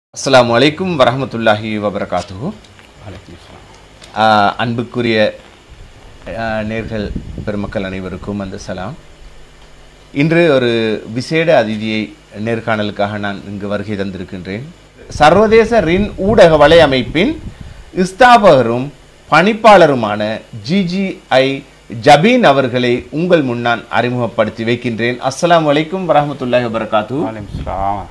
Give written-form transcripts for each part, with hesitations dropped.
அஸ்ஸலாமு அலைக்கும் வரஹ்மத்துல்லாஹி வபரகாத்துஹு. அன்புக்குரிய நேர்கள் பெருமக்கள் அனைவருக்கும் அந்த சலாம். இன்று ஒரு விசேட அதிதியை நேர்காணலுக்காக நான் இங்கு வருகை தந்திருக்கின்றேன். சர்வதேச ரின் ஊடக வலையமைப்பின் ஸ்தாபகரும் பணிப்பாளருமான ஜிஜிஐ ஜபீன் அவர்களை உங்கள் முன்னான் அறிமுகப்படுத்தி வைக்கின்றேன். அஸ்ஸலாமு அலைக்கும் வரஹ்மத்துல்லாஹி வபரகாத்துஹு.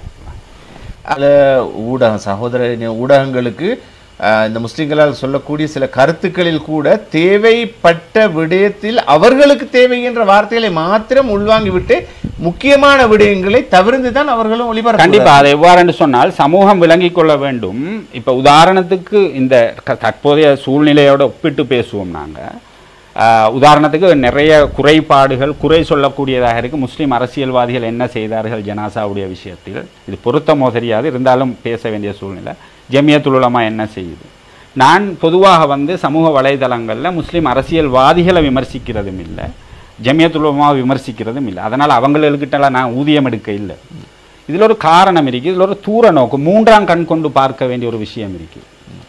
ஊடக சகோதர ஊடகங்களுக்கு இந்த முஸ்லிம்களால் சொல்லக்கூடிய சில கருத்துக்களில் கூட தேவைப்பட்ட விடயத்தில் அவர்களுக்கு தேவை என்ற வார்த்தைகளை மாத்திரம் உள்வாங்கிவிட்டு முக்கியமான விடயங்களை தவிர்த்து தான் அவர்களும் ஒளிபரப்பு. கண்டிப்பா அதை எவ்வாறு சொன்னால் சமூகம் விளங்கிக் கொள்ள வேண்டும். இப்ப உதாரணத்துக்கு இந்த தற்போதைய சூழ்நிலையோட ஒப்பிட்டு பேசுவோம். நாங்க உதாரணத்துக்கு நிறைய குறைபாடுகள் குறை சொல்லக்கூடியதாக இருக்கு. முஸ்லீம் அரசியல்வாதிகள் என்ன செய்தார்கள் ஜனாசாவுடைய விஷயத்தில், இது பொருத்தமோ தெரியாது, இருந்தாலும் பேச வேண்டிய சூழ்நிலை. ஜமியத்துல் உலமா என்ன செய்யுது? நான் பொதுவாக சமூக வலைதளங்களில் முஸ்லீம் அரசியல்வாதிகளை விமர்சிக்கிறதும் இல்லை, ஜமியத்துல் உலமாவை விமர்சிக்கிறதும் இல்லை. அதனால் அவங்கள்கிட்டலாம் நான் ஊதியம் எடுக்க இல்லை. இதில் ஒரு காரணம் இருக்குது, இதில் ஒரு தூர நோக்கு, மூன்றாம் கண் கொண்டு பார்க்க வேண்டிய ஒரு விஷயம் இருக்குது.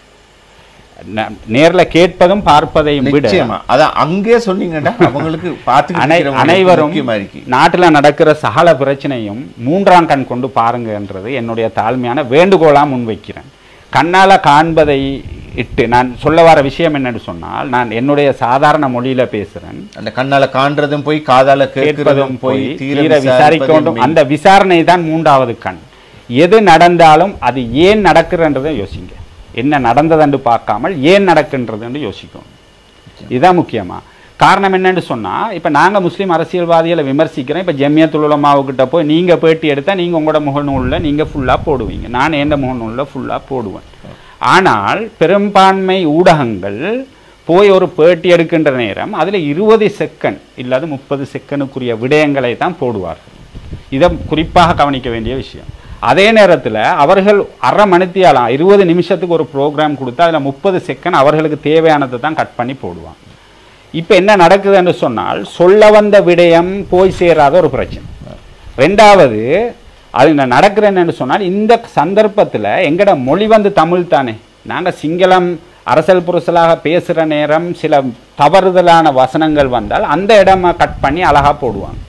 நேர்ல கேட்பதும் பார்ப்பதையும் விட அதான் அங்கே சொன்னீங்கன்னா அவங்களுக்கு அனைவரும் நாட்டுல நடக்கிற சகல பிரச்சனையும் மூன்றாம் கண் கொண்டு பாருங்கன்றது என்னுடைய தாழ்மையான வேண்டுகோளா முன்வைக்கிறேன். கண்ணால காண்பதை இட்டு நான் சொல்ல வர விஷயம் என்னன்னு சொன்னால், நான் என்னுடைய சாதாரண மொழியில பேசுறேன். அந்த கண்ணால காண்றதும் போய் காதால கேட்கிறதும் போய் தீர விசாரிக்க வேண்டும். அந்த விசாரணை தான் மூன்றாவது கண். எது நடந்தாலும் அது ஏன் நடக்குறன்றதை யோசிங்க. என்ன நடந்ததுன்னு பார்க்காமல் ஏன் நடக்குன்றதுன்னு யோசிக்கணும். இதுதான் முக்கியமா. காரணம் என்னன்னு சொன்னா, இப்ப நாங்க முஸ்லீம் அரசியல்வாதிகளை விமர்சிக்கிறோம். இப்ப ஜமியத்துல் உலமாவுக்கிட்ட போய் நீங்க பேட்டி எடுத்தா நீங்க உங்களோட முகநூல்ல நீங்க ஃபுல்லா போடுவீங்க, நான் எந்த முகநூல்ல ஃபுல்லா போடுவேன். ஆனால் பெரும்பான்மை ஊடகங்கள் போய் ஒரு பேட்டி எடுக்கின்ற நேரம் அதுல 20 செகண்ட் இல்லாத 30 செகண்டுக்குரிய விடயங்களை தான் போடுவார்கள். இதை குறிப்பாக கவனிக்க வேண்டிய விஷயம். அதே நேரத்தில் அவர்கள் அரை மணித்தியாலம் 20 நிமிஷத்துக்கு ஒரு ப்ரோக்ராம் கொடுத்தா அதில் 30 செகண்ட் அவர்களுக்கு தேவையானதை தான் கட் பண்ணி போடுவாங்க. இப்போ என்ன நடக்குதுன்னு சொன்னால், சொல்ல வந்த விடயம் போய் சேராத ஒரு பிரச்சனை. ரெண்டாவது, அது நடக்கிறேன்னு சொன்னால், இந்த சந்தர்ப்பத்தில் எங்கட மொழி தமிழ் தானே. நாங்கள் சிங்களம் அரசல் புரசலாக பேசுகிற நேரம் சில தவறுதலான வசனங்கள் வந்தால் அந்த இடமா கட் பண்ணி அழகாக போடுவாங்க.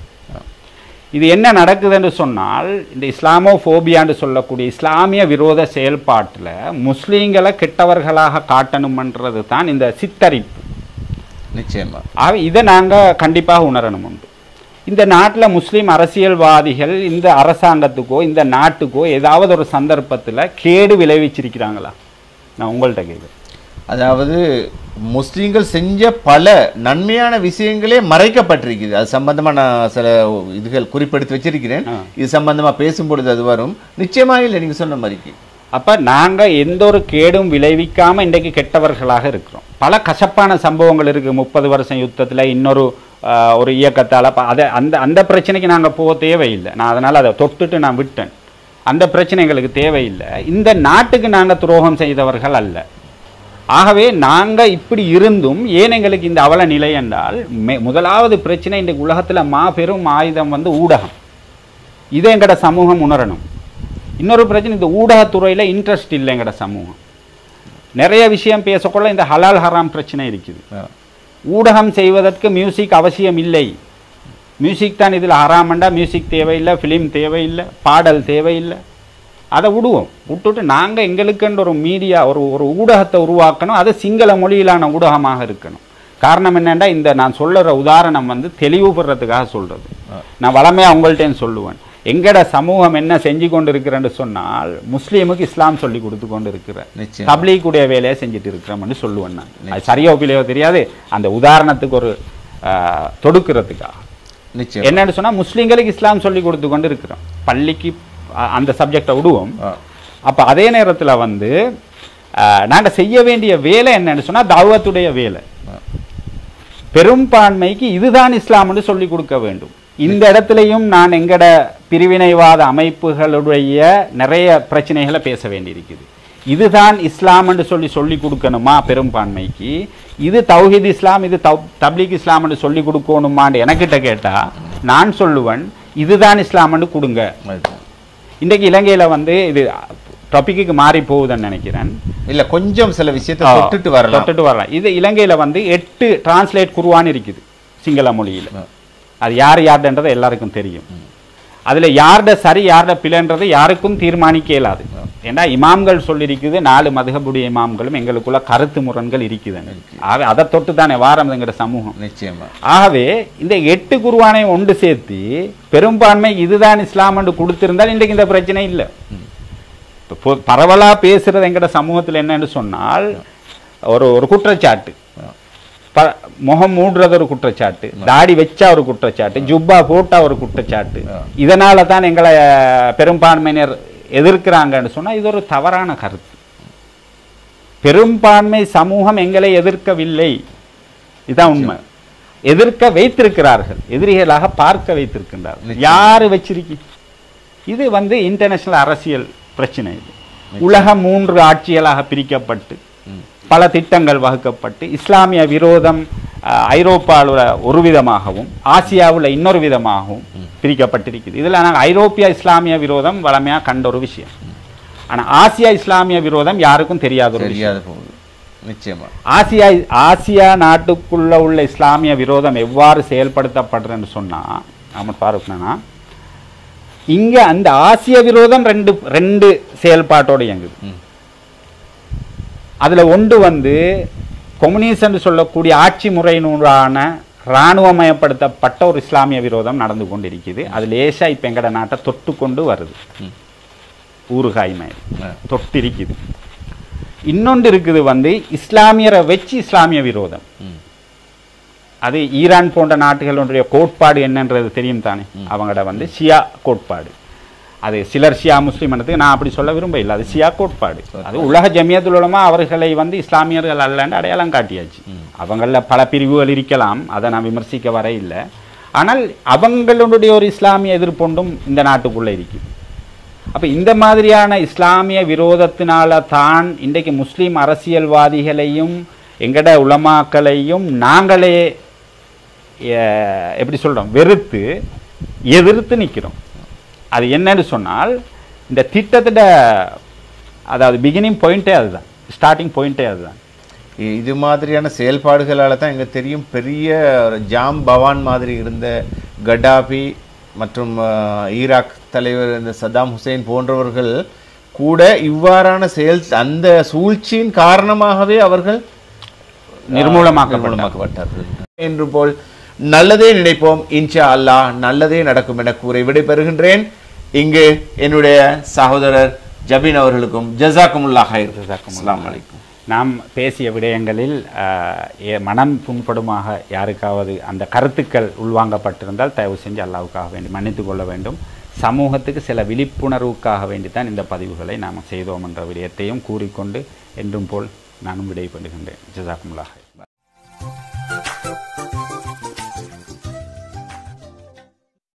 இது என்ன நடக்குதுன்னு சொன்னால், இந்த இஸ்லாமோஃபோபியான்னு சொல்லக்கூடிய இஸ்லாமிய விரோத செயல்பாட்டில் முஸ்லீம்களை கெட்டவர்களாக காட்டணும்ன்றது தான் இந்த சித்தரிப்பு. நிச்சயமா இதை நாங்கள் கண்டிப்பாக உணரணும். உண்டு இந்த நாட்டில் முஸ்லீம் அரசியல்வாதிகள் இந்த அரசாங்கத்துக்கோ இந்த நாட்டுக்கோ ஏதாவது ஒரு சந்தர்ப்பத்தில் கேடு விளைவிச்சிருக்கிறாங்களா? நான் உங்கள்கிட்ட கேட்குறேன். அதாவது முஸ்லீம்கள் செஞ்ச பல நன்மையான விஷயங்களே மறைக்கப்பட்டிருக்குது. அது சம்பந்தமா நான் சில இதுகள் குறிப்பெடுத்து வச்சிருக்கிறேன். இது சம்பந்தமா பேசும்பொழுது அது வரும். நிச்சயமாக இல்லை நீங்க சொன்ன மாதிரி. அப்ப நாங்க எந்த ஒரு கேடும் விளைவிக்காம இன்றைக்கு கெட்டவர்களாக இருக்கிறோம். பல கசப்பான சம்பவங்கள் இருக்கு. 30 வருஷம் யுத்தத்துல இன்னொரு ஒரு இயக்கத்தால அதை அந்த பிரச்சனைக்கு நாங்க போக தேவையில்லை. நான் அதனால அதை தொட்டுட்டு நான் விட்டேன். அந்த பிரச்சனைகளுக்கு தேவையில்லை. இந்த நாட்டுக்கு நாங்க துரோகம் செய்தவர்கள் அல்ல. ஆகவே நாங்க இப்படி இருந்தும் ஏன் எங்களுக்கு இந்த அவல நிலை என்றால், முதலாவது பிரச்சனை இன்றைக்கு உலகத்துல மாபெரும் ஆயுதம் ஊடகம். இதை எங்கட சமூகம் உணரணும். இன்னொரு பிரச்சனை, இந்த ஊடகத்துறையில இன்ட்ரெஸ்ட் இல்லை எங்கட சமூகம். நிறைய விஷயம் பேசக்கொள்ள இந்த ஹலால் ஹராம் பிரச்சனை இருக்குது. ஊடகம் செய்வதற்கு மியூசிக் அவசியம் இல்லை. மியூசிக் தான் இதில் ஹராமண்டா, மியூசிக் தேவையில்லை, ஃபிலிம் தேவையில்லை, பாடல் தேவையில்லை. அதை விட்டுட்டு நாங்கள் எங்களுக்குன்ற ஒரு மீடியா ஒரு ஊடகத்தை உருவாக்கணும். அது சிங்கள மொழியிலான ஊடகமாக இருக்கணும். காரணம் என்னென்னா, இந்த நான் சொல்லுற உதாரணம் தெளிவுபடுறதுக்காக சொல்றது. நான் வளமையாக உங்கள்கிட்ட சொல்லுவேன், எங்கட சமூகம் என்ன செஞ்சு கொண்டு இருக்கிறேன்னு சொன்னால், முஸ்லீமுக்கு இஸ்லாம் சொல்லி கொடுத்து கொண்டு இருக்கிறேன், தப்லீக்குடைய வேலையை செஞ்சுட்டு இருக்கிறோம்னு சொல்லுவேன். நான் அது சரியா பிள்ளையோ தெரியாது, அந்த உதாரணத்துக்கு ஒரு தொடுக்கிறதுக்காக. என்னன்னு சொன்னால், முஸ்லீம்களுக்கு இஸ்லாம் சொல்லி கொடுத்து கொண்டு இருக்கிறோம். பள்ளிக்கு அந்த சப்ஜெக்டை விடுவோம். அப்போ அதே நேரத்தில் நாங்கள் செய்ய வேண்டிய வேலை என்னன்னு சொன்னால், தாவத்துடைய வேலை. பெரும்பான்மைக்கு இதுதான் இஸ்லாம்னு சொல்லி கொடுக்க வேண்டும். இந்த இடத்துலையும் நான் எங்கட பிரிவினைவாத அமைப்புகளுடைய நிறைய பிரச்சனைகளை பேச வேண்டியிருக்குது. இதுதான் இஸ்லாம்னு சொல்லி கொடுக்கணுமா பெரும்பான்மைக்கு? இது தௌஹீத் இஸ்லாம், இது தப்லீக் இஸ்லாம்னு சொல்லி கொடுக்கணுமான்னு எனக்கிட்ட கேட்டால் நான் சொல்லுவேன், இதுதான் இஸ்லாம்னு கொடுங்க. இன்றைக்கு இலங்கையில் இது டாபிக்கு மாறி போகுதுன்னு நினைக்கிறேன். இல்ல கொஞ்சம் சில விஷயத்தை தொட்டுட்டு வரலாம். இது இலங்கையில வந்து 8 டிரான்ஸ்லேட் குர்ஆன் இருக்குது சிங்கள மொழியில. அது யாருன்றதை எல்லாருக்கும் தெரியும். அதுல யார்ட சரி யார்ட பிழைன்றது யாருக்கும் தீர்மானிக்க இயலாது. ஏன்னா இமாம்கள் சொல்லியிருக்குது 4 மதுஹபுடைய இமாம்களும் எங்களுக்குள்ள கருத்து முரண்கள் இருக்குதுன்னு. ஆகவே அதை தொட்டு தானே வாரம்ங்கிற சமூகம். நிச்சயமா. ஆகவே இந்த 8 குர்ஆனை ஒன்று சேர்த்து பெரும்பான்மை இதுதான் இஸ்லாம் என்று கொடுத்திருந்தால் இன்றைக்கு இந்த பிரச்சனை இல்லை. பரவலா பேசுறது எங்கட சமூகத்தில் என்னன்னு சொன்னால் ஒரு குற்றச்சாட்டு, முகம் மூடுறது ஒரு குற்றச்சாட்டு, தாடி வச்சா ஒரு குற்றச்சாட்டு, ஜுப்பா போட்டா ஒரு குற்றச்சாட்டு. இதனால தான் எங்களை பெரும்பான்மையினர் எதிர்க்கிறாங்கன்னு சொன்னா இது ஒரு தவறான கருத்து. பெரும்பான்மை சமூகம் எங்களை எதிர்க்கவில்லை, இதுதான் உண்மை. எதிர்க்க வைத்திருக்கிறார்கள், எதிரிகளாக பார்க்க வைத்திருக்கின்றார்கள். யாரு வச்சிருக்கி? இது வந்து இன்டர்நேஷனல் அரசியல் பிரச்சனை. இது உலகம் 3 ஆட்சிகளாக பிரிக்கப்பட்டு பல திட்டங்கள் வகுக்கப்பட்டு இஸ்லாமிய விரோதம் ஐரோப்பாவில் ஒரு விதமாகவும் ஆசியாவில் இன்னொரு விதமாகவும் பிரிக்கப்பட்டிருக்குது. இதில் நாங்கள் ஐரோப்பிய இஸ்லாமிய விரோதம் வளமையாக கண்ட ஒரு விஷயம். ஆனால் ஆசியா இஸ்லாமிய விரோதம் யாருக்கும் தெரியாத ஒரு விஷயம். நிச்சயமா ஆசியா நாட்டுக்குள்ள உள்ள இஸ்லாமிய விரோதம் எவ்வாறு செயல்படுத்தப்படுறதுன்னு சொன்னா நம்ம பார்க்கணும்னா இங்க அந்த ஆசிய விரோதம் ரெண்டு செயல்பாட்டோட இயங்குது. அதுல ஒன்று வந்து கம்யூனிஸ்ட் சொல்லக்கூடிய ஆட்சி முறையினூடான இராணுவமயப்படுத்தப்பட்ட ஒரு இஸ்லாமிய விரோதம் நடந்து கொண்டிருக்குது. அது லேசா இப்ப எங்கட நாட்டை தொட்டு கொண்டு வருது, ஊறுகாய்மை தொட்டு இருக்குது. இன்னொன்று இருக்குது வந்து இஸ்லாமியரை வச்சு இஸ்லாமிய விரோதம். அது ஈரான் போன்ற நாட்டுகளுடைய கோட்பாடு என்னன்றது தெரியும் தானே. அவங்களோட வந்து ஷியா கோட்பாடு. அது சிலர் ஷியா முஸ்லீம் நான் அப்படி சொல்ல விரும்ப இல்லை. அது ஷியா கோட்பாடு. அது உலக ஜமியத்துல் உலமா அவர்களை வந்து இஸ்லாமியர்கள் அல்லன்னு அடையாளம் காட்டியாச்சு. அவங்கள பல பிரிவுகள் இருக்கலாம், அதை நான் விமர்சிக்க வர இல்லை. ஆனால் அவங்களுடைய ஒரு இஸ்லாமிய எதிர்ப்பொண்டும் இந்த நாட்டுக்குள்ளே இருக்குது. அப்போ இந்த மாதிரியான இஸ்லாமிய விரோதத்தினால தான் இன்றைக்கு முஸ்லீம் அரசியல்வாதிகளையும் எங்கட உலமாக்களையும் நாங்களே எப்படி சொல்கிறோம், வெறுத்து எதிர்த்து நிற்கிறோம். அது என்னன்னு சொன்னால் இந்த திட்டத்திட அதாவது பிகினிங் பாயிண்டே அதுதான், ஸ்டார்டிங் பாயிண்டே அதுதான். இது மாதிரியான செயல்பாடுகளால் தான் எங்களுக்கு தெரியும் பெரிய ஜாம் பவான் மாதிரி இருந்த கடாபி மற்றும் ஈராக் தலைவர் இந்த சதாம் ஹுசைன் போன்றவர்கள் கூட இவ்வாறான அந்த சூழ்ச்சியின் காரணமாகவே அவர்கள் நிர்மூலமாக்கப்பட்டார்கள் என்று போல் நல்லதே நினைப்போம். இன்ஷா அல்லாஹ் நல்லதே நடக்கும் என கூறி விடைபெறுகின்றேன். இங்கு என்னுடைய சகோதரர் ஜபீன் அவர்களுக்கும் ஜஸாக்குமுல்லாஹ் ஹைர். அஸ்ஸலாமு அலைக்கும். நாம் பேசிய விடயங்களில் மனம் புண்படுமாக யாருக்காவது அந்த கருத்துக்கள் உள்வாங்கப்பட்டிருந்தால் தயவு செஞ்சு அல்லாஹ்வுக்காக வேண்டி மன்னித்து கொள்ள வேண்டும். சமூகத்துக்கு சில விழிப்புணர்வுக்காக வேண்டித்தான் இந்த பதிவுகளை நாம் செய்தோம் என்ற விடயத்தையும் கூறிக்கொண்டு என்றும் போல் நானும் விடைபெறுகின்றேன். ஜஸாக்குமுல்லாஹ்.